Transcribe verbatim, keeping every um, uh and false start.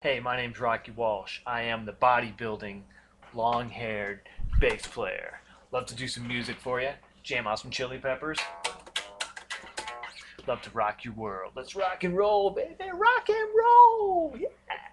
Hey, my name's Rocky Walsh. I am the bodybuilding, long-haired bass player. Love to do some music for you. Jam out some chili peppers. Love to rock your world. Let's rock and roll, baby. Rock and roll. Yeah.